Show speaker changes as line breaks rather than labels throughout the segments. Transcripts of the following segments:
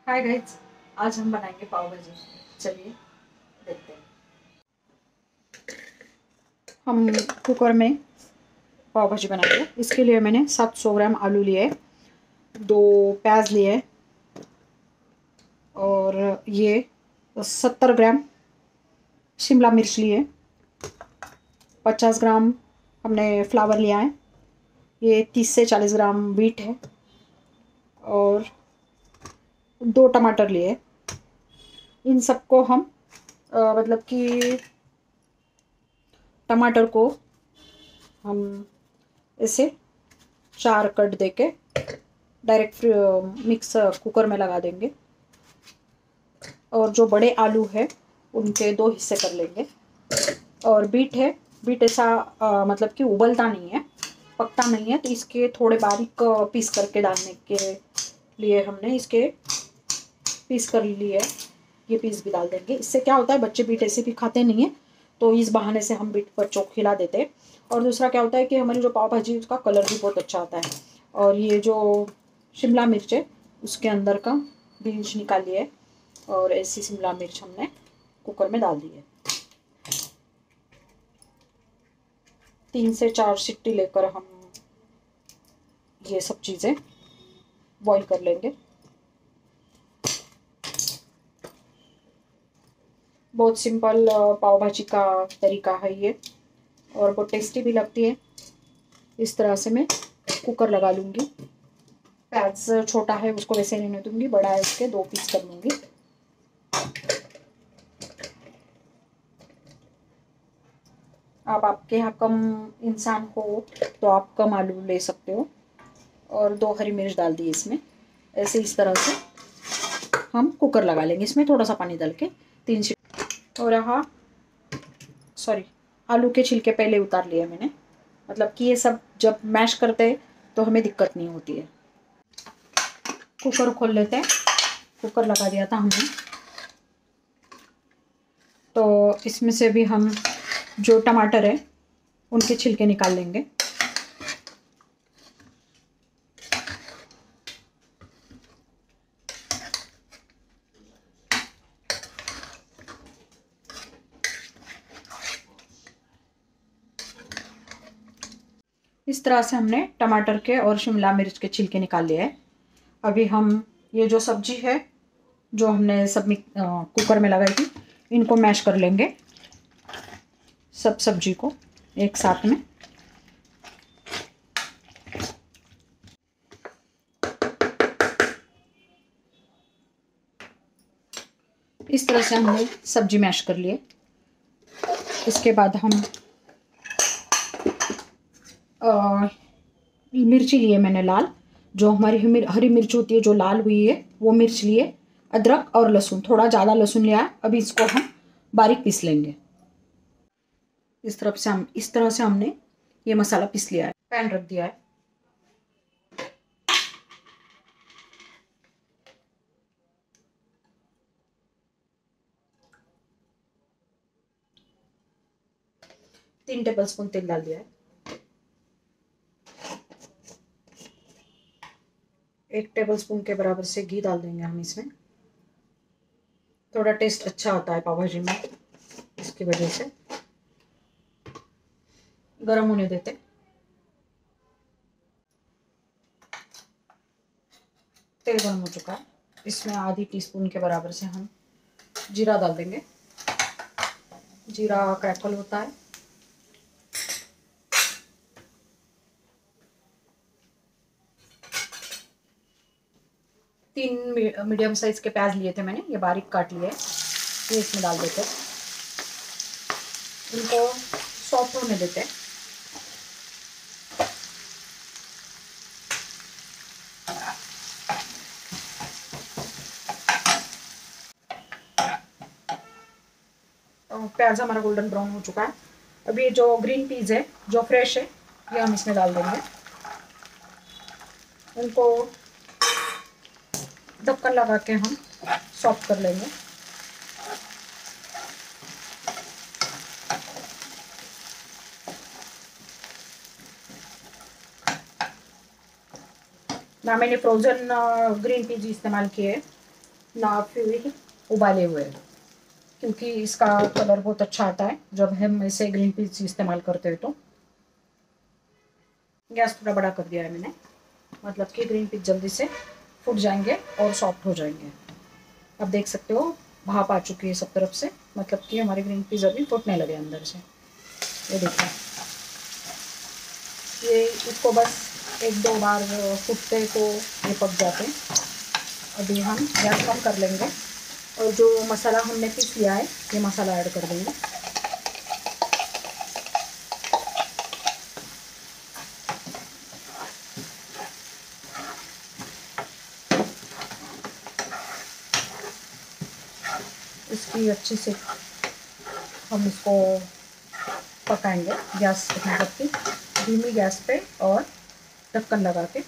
Hi guys. आज हम बनाएंगे पाव भाजी। चलिए देखते हैं। हम कुकर में पाव भाजी बनाएंगे। इसके लिए मैंने 700 ग्राम आलू लिए, 2 प्याज लिए और ये 70 ग्राम शिमला मिर्च लिए, 50 ग्राम हमने फ्लावर लिया है, ये 30 से 40 ग्राम बीट है और 2 टमाटर लिए। इन सबको हम मतलब कि टमाटर को हम इसे 4 कट देके डायरेक्ट मिक्स कुकर में लगा देंगे और जो बड़े आलू है उनके 2 हिस्से कर लेंगे। और बीट है, बीट ऐसा मतलब कि उबलता नहीं है, पकता नहीं है, तो इसके थोड़े बारीक पीस करके डालने के लिए हमने इसके पीस कर लिए। ये पीस भी डाल देंगे। इससे क्या होता है, बच्चे बीट ऐसे भी खाते नहीं है, तो इस बहाने से हम बीट बच्चों को खिला देते हैं। और दूसरा क्या होता है कि हमारी जो पाव भाजी उसका कलर भी बहुत अच्छा आता है। और ये जो शिमला मिर्च है उसके अंदर का बीज निकालिए और ऐसी शिमला मिर्च हमने कुकर में डाल दी है। 3 से 4 सीटी लेकर हम ये सब चीज़ें बॉईल कर लेंगे। बहुत सिंपल पाव भाजी का तरीका है ये और बहुत टेस्टी भी लगती है। इस तरह से मैं कुकर लगा लूँगी। प्याज छोटा है उसको वैसे नहीं दूँगी, बड़ा है उसके 2 पीस कर लूँगी। आप आपके यहाँ कम इंसान हो तो आप कम आलू ले सकते हो। और 2 हरी मिर्च डाल दी इसमें। ऐसे इस तरह से हम कुकर लगा लेंगे। इसमें थोड़ा सा पानी डाल के 3 सीटी। और यहाँ सॉरी, आलू के छिलके पहले उतार लिए मैंने, मतलब कि ये सब जब मैश करते हैं तो हमें दिक्कत नहीं होती है। कुकर खोल लेते हैं। कुकर लगा दिया था हमने, तो इसमें से भी हम जो टमाटर है उनके छिलके निकाल लेंगे। इस तरह से हमने टमाटर के और शिमला मिर्च के छिलके निकाल लिए हैं। अभी हम ये जो सब्जी है जो हमने सब कुकर में लगाई थी, इनको मैश कर लेंगे, सब सब्जी को एक साथ में। इस तरह से हमने सब्जी मैश कर लिए। इसके बाद हम मिर्ची लिए मैंने लाल, जो हमारी हरी मिर्च होती है जो लाल हुई है वो मिर्च लिए। अदरक और लहसुन, थोड़ा ज़्यादा लहसुन लिया है। अभी इसको हम बारीक पीस लेंगे। इस तरह से हमने ये मसाला पीस लिया है। पैन रख दिया है। तीन टेबलस्पून तेल डाल दिया है। 1 टेबलस्पून के बराबर से घी डाल देंगे हम इसमें। थोड़ा टेस्ट अच्छा आता है पाव भाजी में, इसकी वजह से। गरम होने देते। तेल गर्म हो चुका है। इसमें आधी टीस्पून के बराबर से हम जीरा डाल देंगे। जीरा क्रैकल होता है। तीन मीडियम साइज के प्याज लिए थे मैंने, ये बारीक काट लिए। ये इसमें डाल देते, इनको सॉफ्ट होने देते। प्याज हमारा गोल्डन ब्राउन हो चुका है। अभी जो ग्रीन पीस है जो फ्रेश है ये हम इसमें डाल देंगे। उनको ढक्कन लगा के हम सॉफ्ट कर लेंगे। ना मैंने फ्रोजन ग्रीन पीस इस्तेमाल किए। ना फिर उबाले हुए, क्योंकि इसका कलर बहुत अच्छा आता है जब हम ऐसे ग्रीन पीस इस्तेमाल करते हैं। तो गैस थोड़ा बड़ा कर दिया है मैंने, मतलब कि ग्रीन पीस जल्दी से फूट जाएंगे और सॉफ्ट हो जाएंगे। अब देख सकते हो भाप आ चुकी है सब तरफ से, मतलब कि हमारे ग्रीन पीस अभी फूटने लगे अंदर से। ये देखिए, ये इसको बस एक दो बार फूटते तो ये पक जाते हैं। अभी हम गैस कम कर लेंगे और जो मसाला हमने पीस लिया है ये मसाला ऐड कर देंगे। इसकी अच्छी से हम इसको पकाएंगे गैस मतलब कि धीमी गैस पे और ढक्कन लगा के।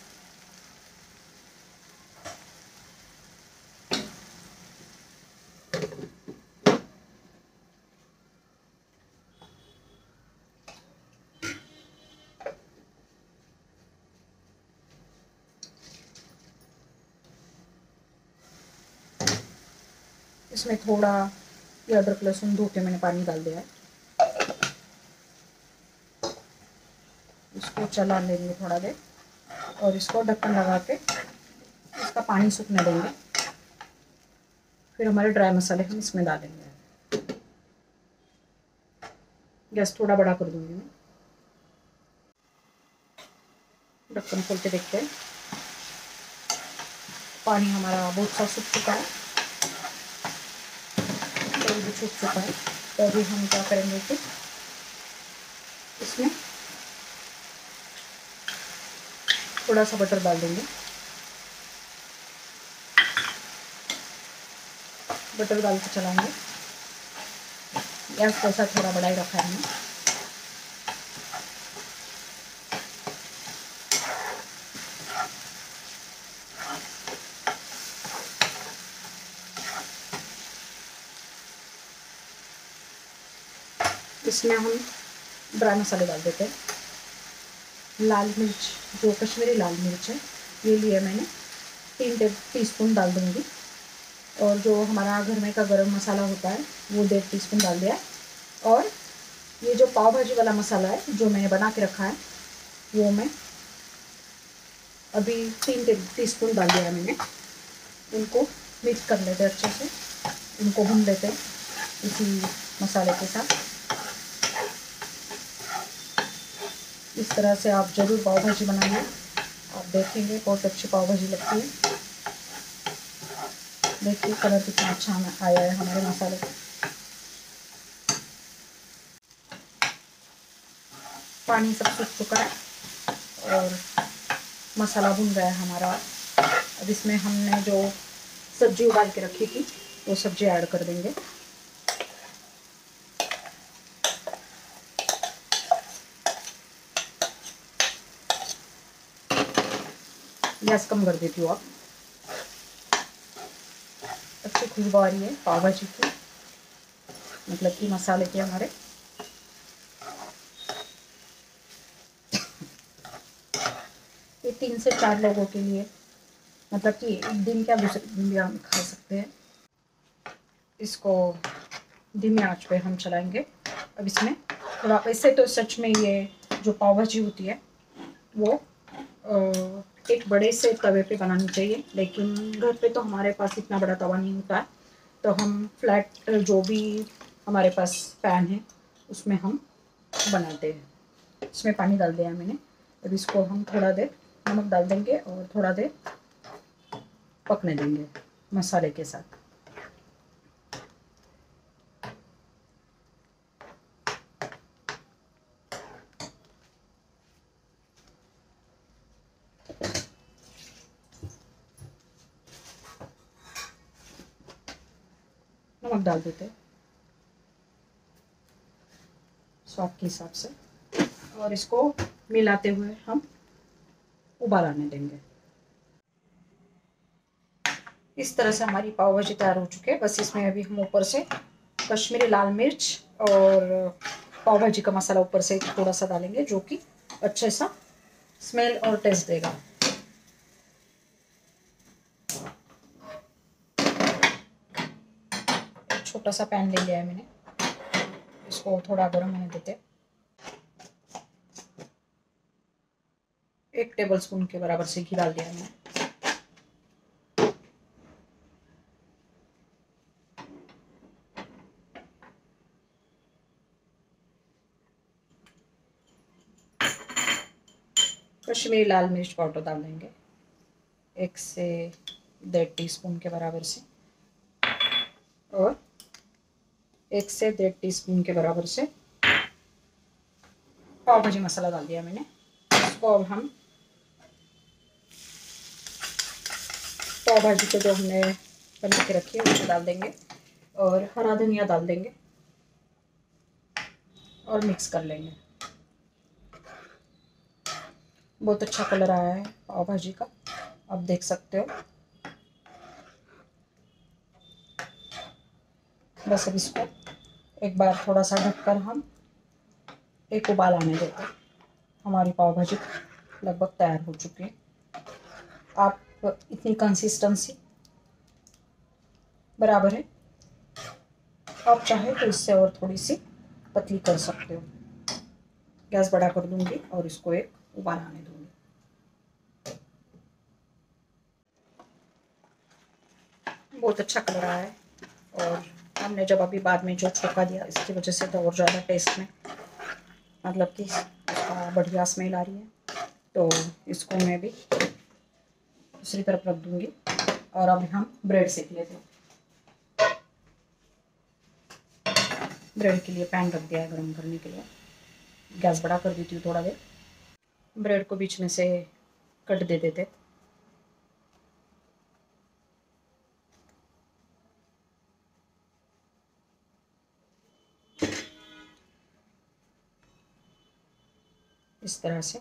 इसमें थोड़ा ये अदरक लहसुन धो के मैंने पानी डाल दिया है। इसको चला लेंगे थोड़ा देर और इसको ढक्कन लगा के इसका पानी सूखने देंगे। फिर हमारे ड्राई मसाले हम इसमें डालेंगे। गैस थोड़ा बड़ा कर दूंगी मैं। ढक्कन खोल के देखते हैं, पानी हमारा बहुत सा सूख चुका है, तेल भी सूख चुका है। तो अभी हम क्या करेंगे कि इसमें थोड़ा सा बटर डाल देंगे। बटर डाल के चलाएंगे। गैस कैसा थोड़ा बड़ा ही रखा है हमने। इसमें हम ड्राई मसाले डाल देते हैं। लाल मिर्च, जो कश्मीरी लाल मिर्च है ये लिए मैंने 3 टीस्पून डाल दूँगी। और जो हमारा घर में का गरम मसाला होता है वो 1.5 टीस्पून डाल दिया है। और ये जो पाव भाजी वाला मसाला है जो मैंने बना के रखा है वो मैं अभी 3 टीस्पून डाल दिया है मैंने। इनको मिक्स कर लेते हैं अच्छे से, इनको भून लेते हैं इसी मसाले के साथ। इस तरह से आप ज़रूर पाव भाजी बनाइए, आप देखेंगे बहुत अच्छी पाव भाजी लगती है। देखिए कलर कितना अच्छा आया है हमारे मसाले का। पानी सब सूख चुका है और मसाला भुन गया है हमारा। अब इसमें हमने जो सब्जी उबाल के रखी थी वो सब्जी ऐड कर देंगे। गैस कम कर देती हूँ आप। अच्छी खुशबू आ रही है पाव भाजी की, मतलब कि मसाले के हमारे। ये 3 से 4 लोगों के लिए, मतलब कि एक दिन क्या दूसरे दिन भी हम खा सकते हैं। इसको धीमी आंच पे हम चलाएंगे। अब इसमें थोड़ा, वैसे तो सच में ये जो पाव भाजी होती है वो एक बड़े से तवे पे बनानी चाहिए, लेकिन घर पे तो हमारे पास इतना बड़ा तवा नहीं होता है। तो हम फ्लैट जो भी हमारे पास पैन है उसमें हम बनाते हैं। इसमें पानी डाल दिया है मैंने। अब इसको हम थोड़ा देर नमक डाल देंगे और थोड़ा देर पकने देंगे मसाले के साथ। नमक डाल देते हैं स्वाद के हिसाब से और इसको मिलाते हुए हम उबाल आने देंगे। इस तरह से हमारी पाव भाजी तैयार हो चुकी है। बस इसमें अभी हम ऊपर से कश्मीरी लाल मिर्च और पाव भाजी का मसाला ऊपर से थोड़ा सा डालेंगे, जो कि अच्छे सा स्मेल और टेस्ट देगा। छोटा सा पैन ले लिया है मैंने, इसको थोड़ा गर्म होने देते। 1 टेबलस्पून के बराबर से घी डाल दिया मैंने। कश्मीरी लाल मिर्च पाउडर डाल देंगे 1 से 1.5 टीस्पून के बराबर से, और 1 से 1.5 टीस्पून के बराबर से पाव भाजी मसाला डाल दिया मैंने। इसको अब हम पाव भाजी को जो हमने बना के रखी है उसको डाल देंगे, और हरा धनिया डाल देंगे और मिक्स कर लेंगे। बहुत अच्छा कलर आया है पाव भाजी का, आप देख सकते हो। बस अब इसको एक बार थोड़ा सा ढककर हम एक उबाल आने देते हैं। हमारी पाव भाजी लगभग तैयार हो चुकी है। आप इतनी कंसिस्टेंसी बराबर है, आप चाहे तो इससे और थोड़ी सी पतली कर सकते हो। गैस बड़ा कर दूंगी और इसको एक उबाल आने दूंगी। बहुत अच्छा कलर आया है, और हमने जब अभी बाद में जो छोंका दिया इसकी वजह से तो और ज़्यादा टेस्ट में मतलब कि बढ़िया स्मेल आ रही है। तो इसको मैं भी दूसरी तरफ रख दूंगी, और अभी हम ब्रेड सेक लेते हैं। ब्रेड के लिए पैन रख दिया है गर्म करने के लिए। गैस बड़ा कर देती हूँ थोड़ा देर। ब्रेड को बीच में से कट दे देते। इस तरह से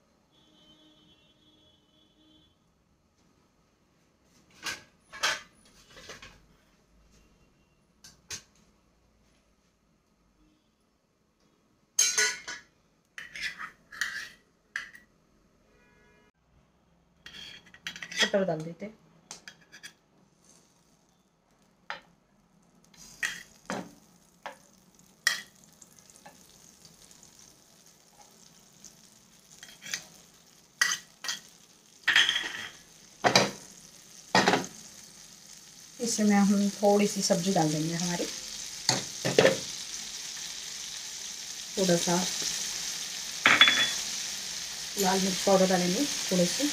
बटर डाल देते। इसमें हम थोड़ी सी सब्जी डाल देंगे हमारी, थोड़ा सा लाल मिर्च पाउडर डालेंगे थोड़े से,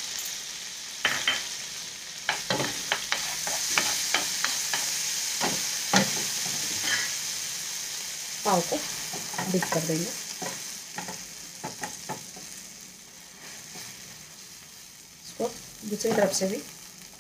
पाव को डिप कर देंगे। इसको दूसरी तरफ से भी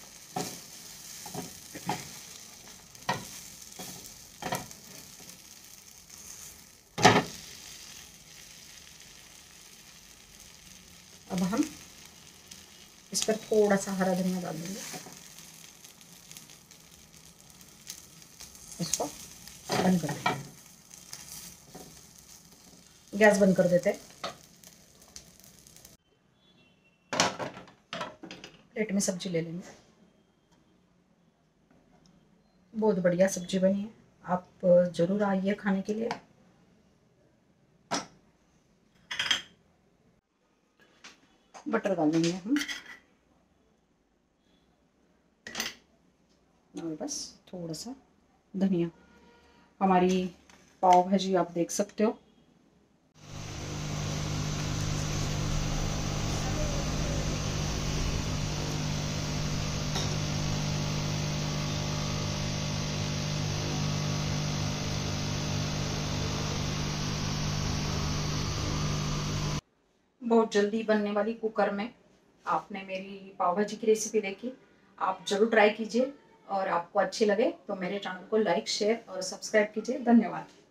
अब हम इस पर थोड़ा सा हरा धनिया डाल देंगे। इसको बंद कर देंगे, गैस बंद कर देते। प्लेट में सब्जी ले लेंगे। बहुत बढ़िया सब्जी बनी है, आप ज़रूर आइए खाने के लिए। बटर डाल देंगे हम, और बस थोड़ा सा धनिया। हमारी पाव भाजी आप देख सकते हो। बहुत जल्दी बनने वाली कुकर में आपने मेरी पाव भाजी की रेसिपी देखी। आप ज़रूर ट्राई कीजिए, और आपको अच्छी लगे तो मेरे चैनल को लाइक, शेयर और सब्सक्राइब कीजिए। धन्यवाद।